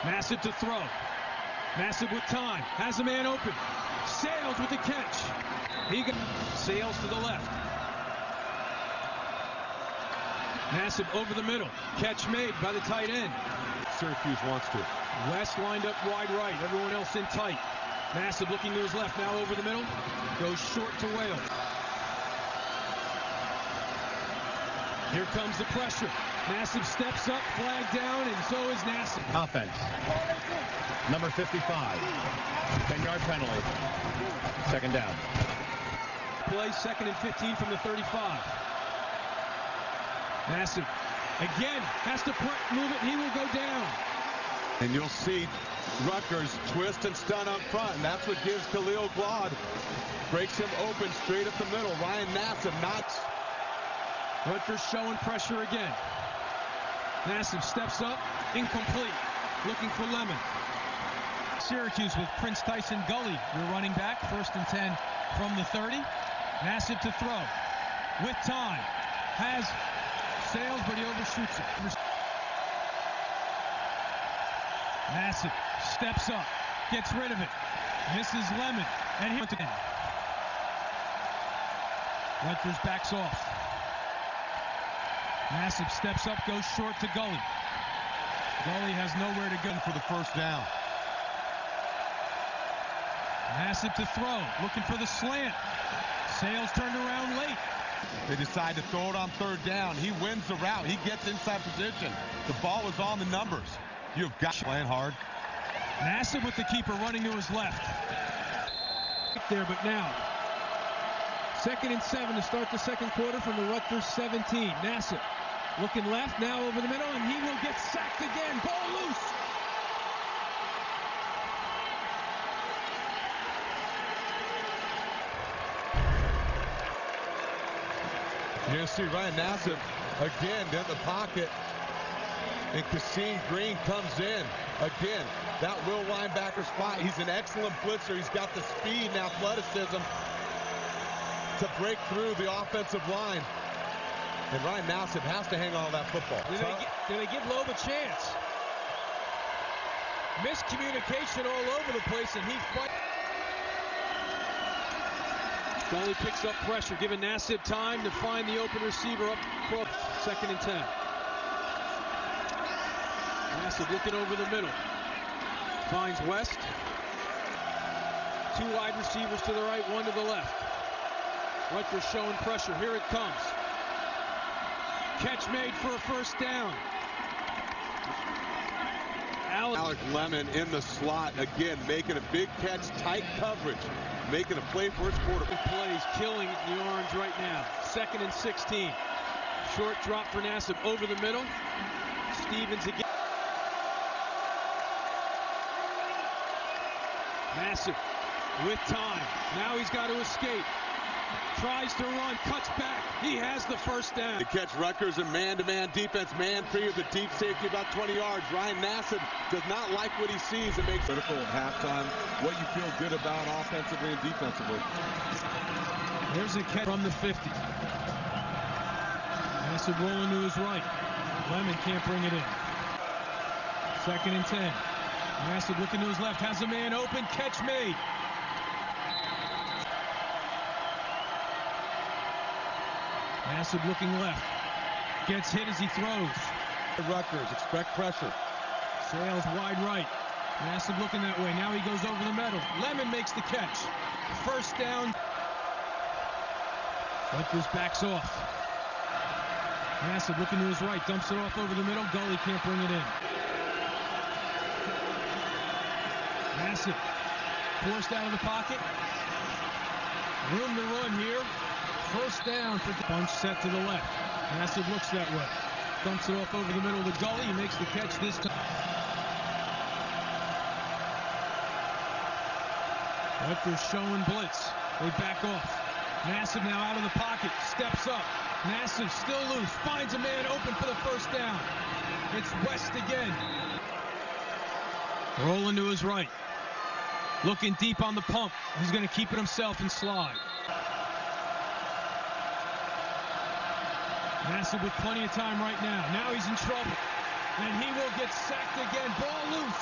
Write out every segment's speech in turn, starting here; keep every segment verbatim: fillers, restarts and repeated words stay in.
Nassib to throw. Nassib with time. Has a man open. Sails with the catch. He got Sails to the left. Nassib over the middle. Catch made by the tight end. Syracuse wants to. West lined up wide right. Everyone else in tight. Nassib looking to his left. Now over the middle. Goes short to Wales. Here comes the pressure. Nassib steps up, flag down, and so is Nassib. Offense. Number fifty-five. ten-yard penalty. Second down. Play second and fifteen from the thirty-five. Nassib again has to move it, and he will go down. And you'll see Rutgers twist and stun up front, and that's what gives Khalil Glaude. Breaks him open straight up the middle. Ryan Nassib not. Rutgers showing pressure again. Nassib steps up, incomplete. Looking for Lemon. Syracuse with Prince Tyson Gully, your running back, first and ten from the thirty. Nassib to throw. With time. Has Sails, but he overshoots it. Nassib steps up, gets rid of it, misses Lemon, and he went again. Rutgers backs off. Nassib steps up, goes short to Gully. Gully has nowhere to go for the first down. Nassib to throw, looking for the slant. Sails turned around late. They decide to throw it on third down. He wins the route. He gets inside position. The ball is on the numbers. You've got playing hard. Nassib with the keeper running to his left. There, but now. Second and seven to start the second quarter from the Rutgers seventeen. Nassib looking left, now over the middle, and he will get sacked again. Ball loose. You see Ryan Nassib again in the pocket, and Kasim Green comes in again. That will linebacker spot. He's an excellent blitzer. He's got the speed and athleticism to break through the offensive line. And Ryan Nassib has to hang on to that football. Do they, get, do they give Loeb a chance? Miscommunication all over the place, and he fights. Gully picks up pressure, giving Nassib time to find the open receiver up close. Second and ten. Nassib looking over the middle. Finds West. Two wide receivers to the right, one to the left. Rutgers showing pressure. Here it comes. Catch made for a first down. Alec, Alec Lemon in the slot again, making a big catch, tight coverage, making a play for his quarterback. Plays killing the Orange right now. Second and sixteen. Short drop for Nassib over the middle. Stevens again. Nassib with time. Now he's got to escape. Tries to run, cuts back. He has the first down. To catch Rutgers in man-to-man defense, man free of the deep safety about twenty yards. Ryan Nassib does not like what he sees. It makes critical at halftime. What you feel good about offensively and defensively. There's a catch from the fifty. Nassib rolling to his right. Lemon can't bring it in. Second and ten. Nassib looking to his left, has a man open, catch made. Nassib looking left, gets hit as he throws. Rutgers expect pressure. Sails wide right. Nassib looking that way. Now he goes over the middle. Lemon makes the catch. First down. Rutgers backs off. Nassib looking to his right, dumps it off over the middle. Gully can't bring it in. Nassib forced out of the pocket. Room to run here. First down for the bunch set to the left. Nassib looks that way. Dumps it off over the middle of the Gully. He makes the catch this time. Rutgers showing blitz. They back off. Nassib now out of the pocket. Steps up. Nassib still loose. Finds a man open for the first down. It's West again. Rolling to his right. Looking deep on the pump. He's going to keep it himself and slide. Nassib with plenty of time right now. Now he's in trouble. and he will get sacked again. Ball loose.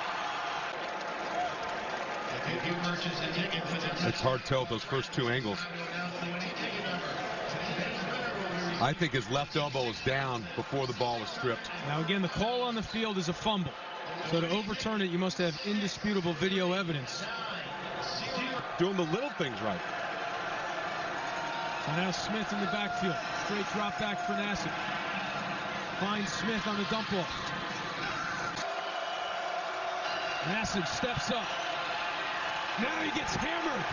It's hard to tell those first two angles. I think his left elbow was down before the ball was stripped. Now again, the call on the field is a fumble. So to overturn it, you must have indisputable video evidence. Doing the little things right. So now Smith in the backfield. Straight drop back for Nassib. Finds Smith on the dump off. Nassib steps up. Now he gets hammered.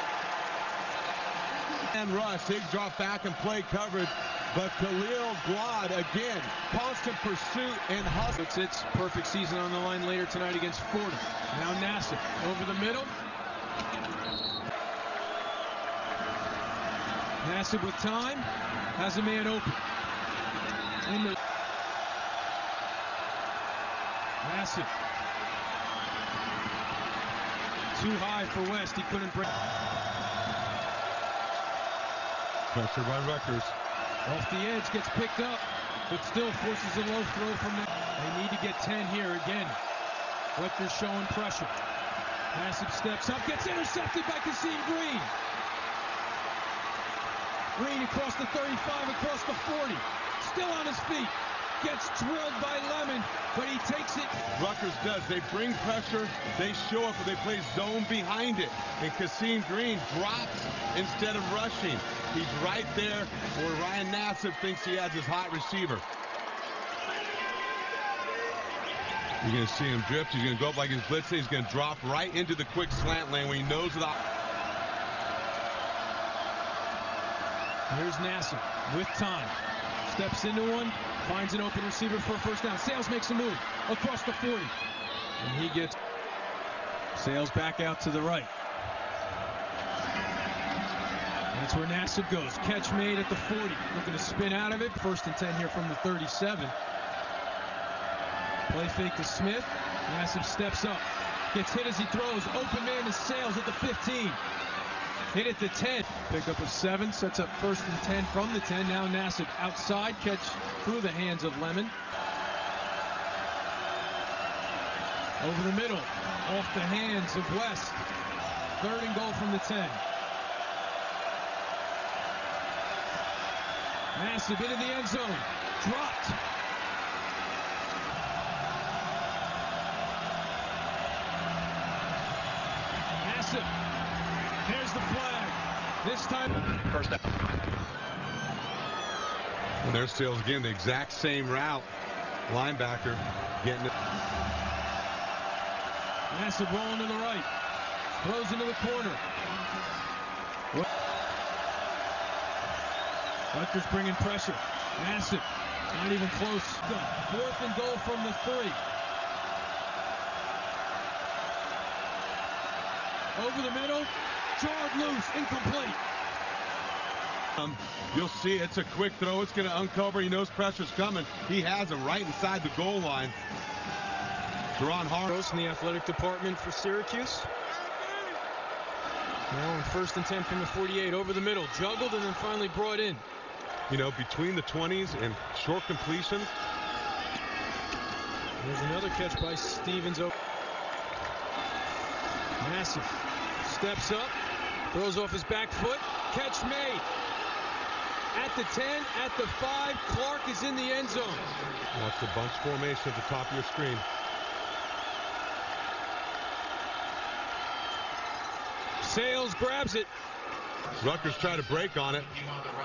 And rush, they drop back and play coverage. But Khalil Glad again, constant pursuit and hustle. It's its perfect season on the line later tonight against Fordham. Now Nassib over the middle. Nassib with time, has a man open. In the Nassib. Too high for West, he couldn't break. Pressure by Rutgers. Off the edge, gets picked up, but still forces a low throw from the. They need to get ten here again. Rutgers showing pressure. Nassib steps up, gets intercepted by Kasim Green. Green across the thirty-five, across the forty. Still on his feet. Gets drilled by Lemon, but he takes it. Rutgers does. They bring pressure. They show up, but they play zone behind it. And Kasim Green drops instead of rushing. He's right there where Ryan Nassib thinks he has his hot receiver. You're going to see him drift. He's going to go up like he's blitzing. He's going to drop right into the quick slant lane when he knows it. Here's Nassib with time. Steps into one, finds an open receiver for a first down. Sales makes a move across the forty. And he gets Sales back out to the right. That's where Nassib goes. Catch made at the forty. Looking to spin out of it. First and ten here from the thirty-seven. Play fake to Smith. Nassib steps up. Gets hit as he throws. Open man is Sales at the fifteen. Hit at the ten. Pickup of seven. Sets up first and ten from the ten. Now Nassib outside. Catch through the hands of Lemon. Over the middle. Off the hands of West. Third and goal from the ten. Nassib into the end zone. Dropped. Nassib. There's the flag. This time. First down. And there's Sales again, the exact same route. Linebacker getting it. Nassib rolling to the right. Throws into the corner. Rutgers bringing pressure. Nassib. Not even close. Fourth and goal from the three. Over the middle. Jarred loose. Incomplete. Um, you'll see it's a quick throw. It's going to uncover. He knows pressure's coming. He has him right inside the goal line. Deron Harris in the athletic department for Syracuse. Now on first and ten from the forty-eight. Over the middle. Juggled and then finally brought in. You know, between the twenties and short completions. There's another catch by Stevens. Nassib steps up. Throws off his back foot. Catch made. At the ten, at the five, Clark is in the end zone. Watch the bunch formation at the top of your screen. Sales grabs it. Rutgers try to break on it.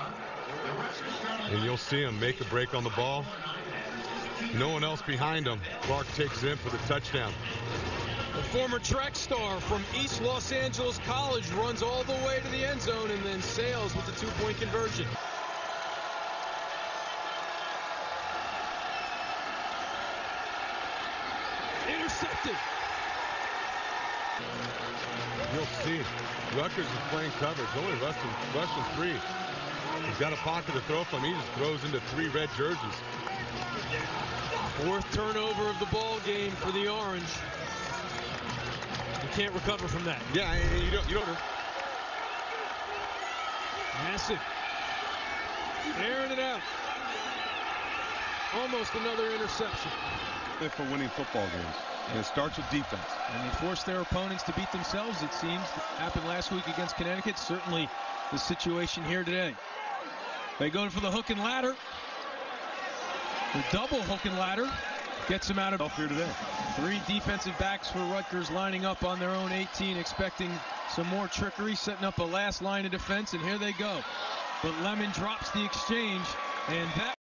And you'll see him make a break on the ball. No one else behind him. Clark takes in for the touchdown. The former track star from East Los Angeles College runs all the way to the end zone, and then Sales with the two-point conversion. Intercepted. You'll see Rutgers is playing coverage, only rushing, rushing three. He's got a pocket to throw from. He just throws into three red jerseys. Fourth turnover of the ball game for the Orange. You can't recover from that. Yeah, and you don't. You don't. Nassib airing it out. almost another interception. For winning football games. And it starts with defense. And they force their opponents to beat themselves, it seems. That happened last week against Connecticut. Certainly the situation here today. They go for the hook and ladder. The double hook and ladder gets them out of here today. Three defensive backs for Rutgers lining up on their own eighteen, expecting some more trickery, setting up a last line of defense, and here they go. But Lemon drops the exchange, and that